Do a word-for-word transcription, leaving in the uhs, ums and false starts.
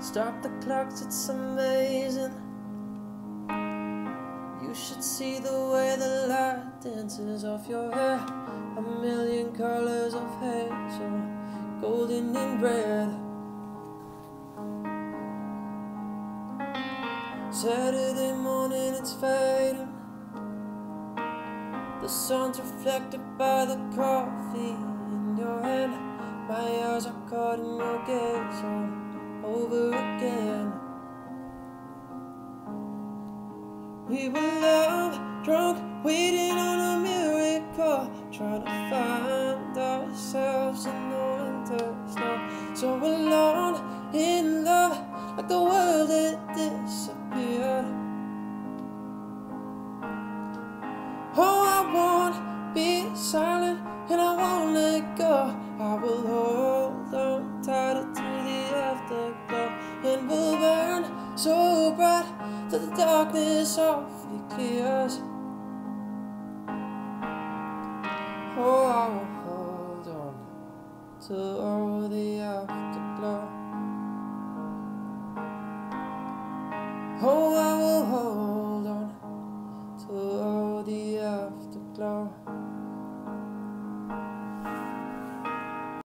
Stop the clocks, it's amazing. You should see the way the light dances off your hair. A million colors of hazel, golden and red. Saturday morning, it's fading. The sun's reflected by the coffee in your hand. My eyes are caught in your gaze all over again. We were love drunk, waiting on a miracle, trying to find ourselves in the winter snow. So alone in love, like the world had disappeared. Oh, I won't be silent and I won't let go. I will hold on tighter to the afterglow, and we'll burn so bright till the darkness softly clears. Oh, I will hold on till all the afterglow.